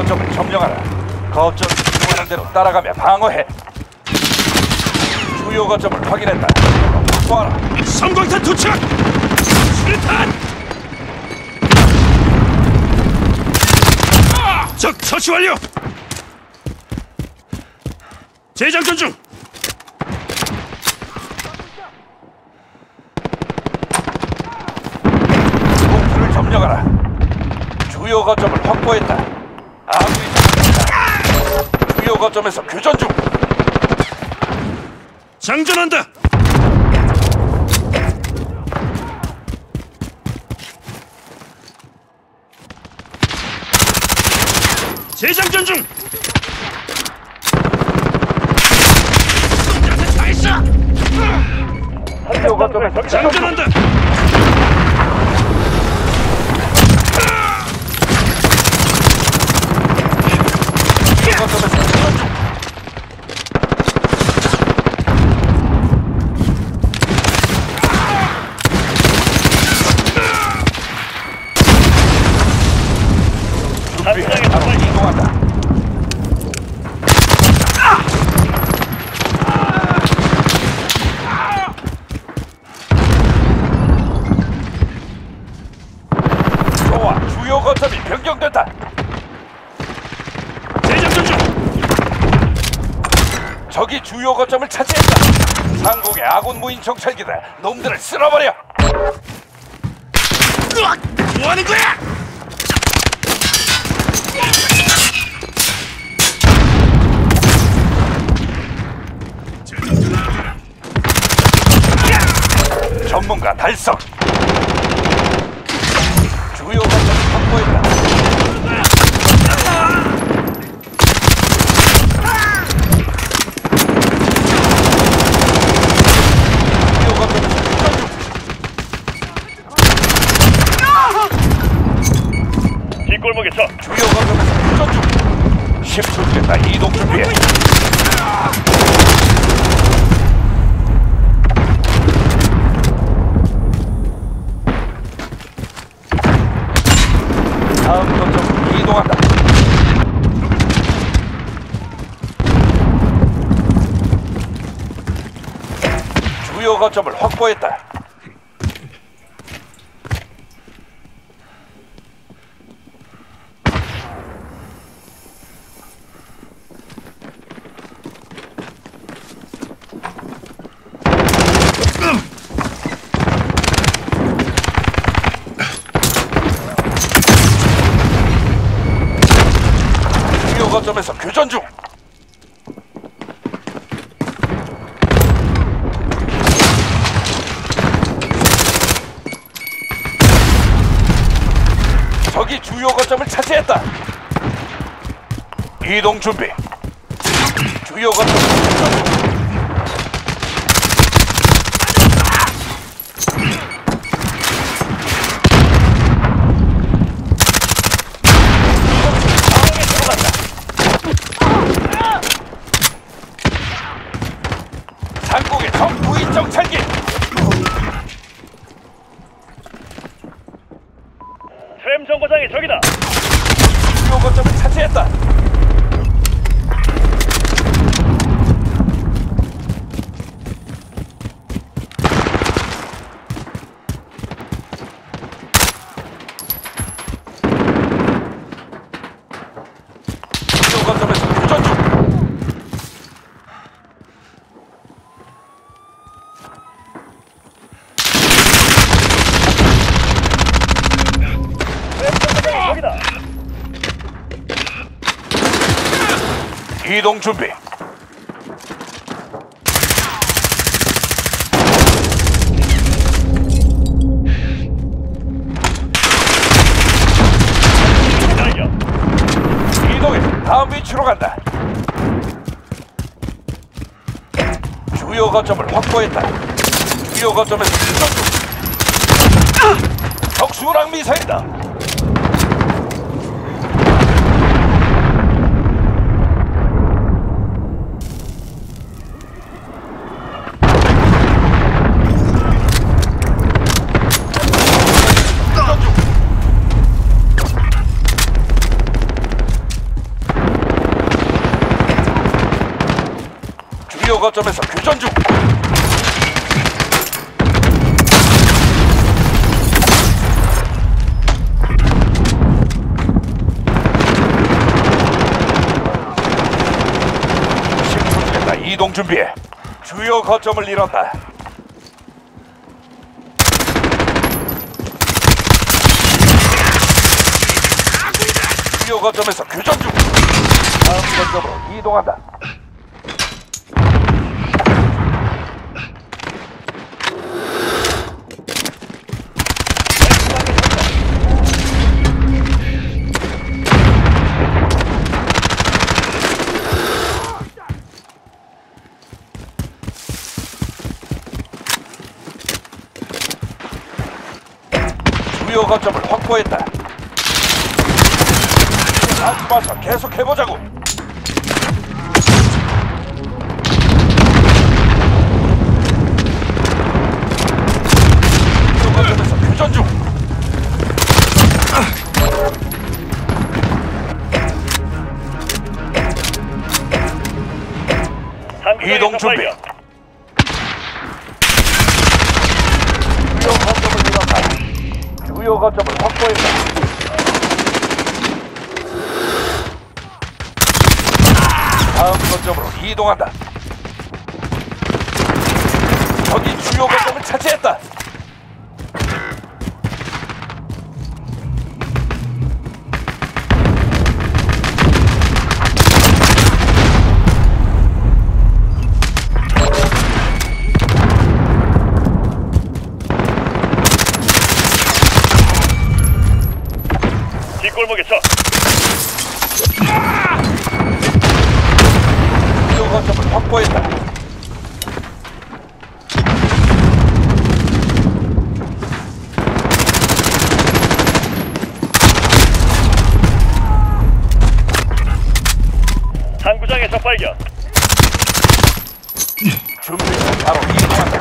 거점을 점령하라. 거점 원하는 대로 따라가며 방어해. 주요 거점을 확인했다. 확보하라. 섬광탄 도착! 수류탄! 적 처치 완료! 재장전 중! 목표를 점령하라. 주요 거점을 확보했다. 아군이 적군이다. 주요 거점에서 교전 중. 장전한다! 재장전 중! 다 있어! 주요 거점에서 장전한다! 거점에서 교전 중. 준비해. 바로 이동한다. 좋아, 주요 거점이 변경됐다. 재장전 중! 적이 주요 거점을 차지했다. 상공의 아군 무인 정찰기다. 놈들을 쓸어버려. 뭐 하는 거야? 전문가 달성. 주요 거점을 확보했다. 주요 거점에서 교전 중. 뒷골목에 서 주요 거점에서 교전 중. 10초 뒤에 나 이동 준비해. 다음 거점으로 이동한다. 주요 거점을 확보했다. 주요 거점에서 교전 중. 적이 주요 거점을 차지했다. 이동 준비. 주요 거점을 교전 중. 상공의 적 무인 정찰기. 트램 정거장의 적이다! 주요 거점을 차지했다. 주요 거점에서 교전 중. 적이다! 이동 준비. 발견! 이동해. 다음 위치로 간다. 주요 거점을 확보했다. 주요 거점에서 교전 중. 적 수랑 미사일이다. 주요 거점에서 교전 중. 이동 준비해. 주요 거점을 잃었다. 주요 거점에서 교전 중. 다음 거점으로 이동한다. 주요 거점을 확보했다. 다시 봐서 계속 해보자고. 주요 거점에서 교전 중. 이동 준비. 주요 거점을 잃었다. 주요 거점을 확보했다. 다음 거점으로 이동한다. 적이 주요 거점을 차지했다. 뒷골목에 서. 주요 거점을 확보했다. 당구장의 적발견. 준비해 바로 이동한다.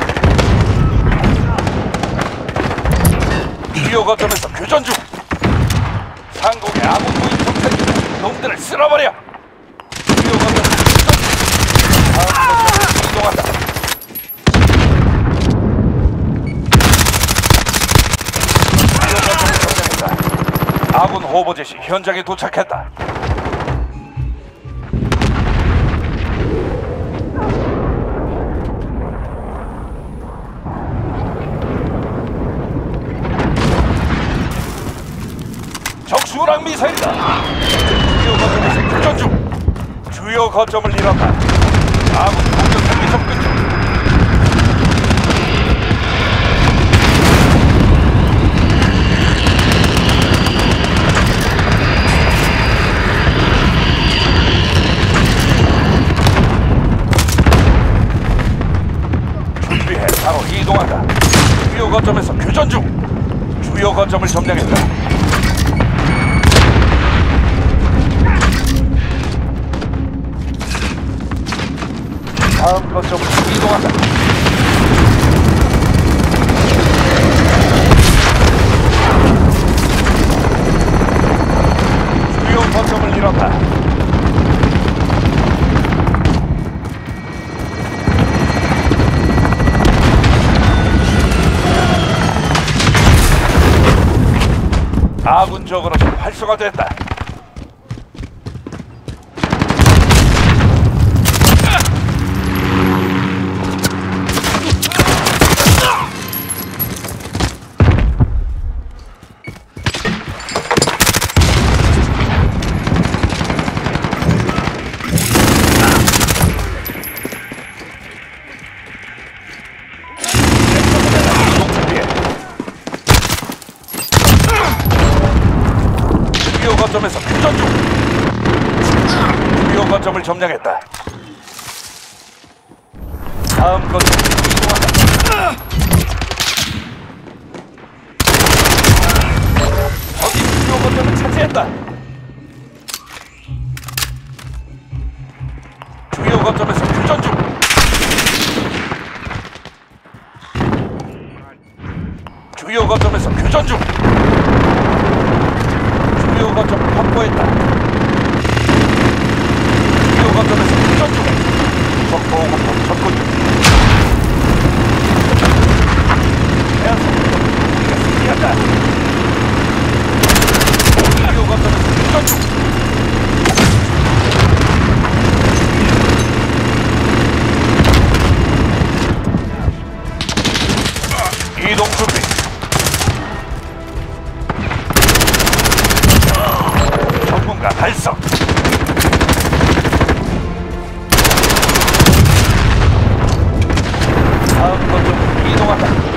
주요 거점에서 교전 중. 상공의 아군 무인 정찰기다. 놈들을 쓸어버려. 주요 거점을 교전 중. 다음 거점으로 이동한다. 주요 거점을 점령했다. 아군 호보jet이 현장에 도착했다. 적수랑 미사일이다. 주요 거점에서 교전 중. 주요 거점을 잃었다. 아군 공격탄기 접근 중. 준비해 바로 이동한다. 주요 거점에서 교전 중. 주요 거점을 점령했다. 다음 거점으로 이동한다. 주요 거점을 잃었다. 아군 저그롯이 활성화됐다. 주요 거점에서 교전 중. 주요 거점을 점령했다. 다음 거점으로 이동한다. 적이 주요 거점을 차지했다. 주요 거점에서 교전 중. 주요 거점에서 교전 중. 주요 거점을 확보했다. 주요 거점에서 교전 중. 적 보호구역 달성. 다음 거점으로 이동한다.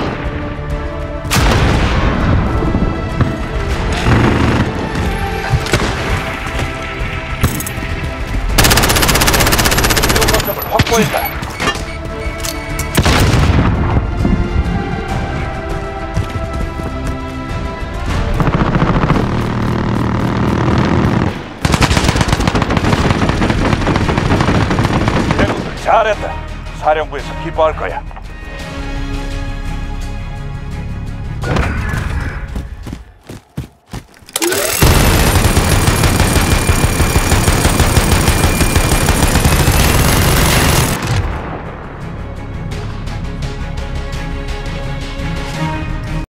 거점을 확보했다. 대군들 잘했다. 사령부에서 기뻐할 거야.